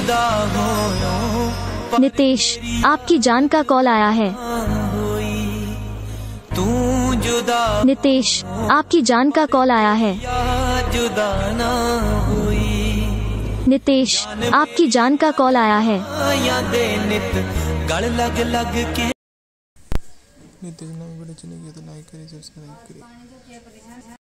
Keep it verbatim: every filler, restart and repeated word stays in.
जुदा हो। नितेश, आपकी जान का कॉल आया है। तू जुदा नितेश, आपकी जान का कॉल आया है। जुदा ना हुई। नितेश, आपकी जान का कॉल आया है। यादें नित गल लग लग के। नितेश नवी वीडियो चली गई तो लाइक करिए, सब्सक्राइब करिए।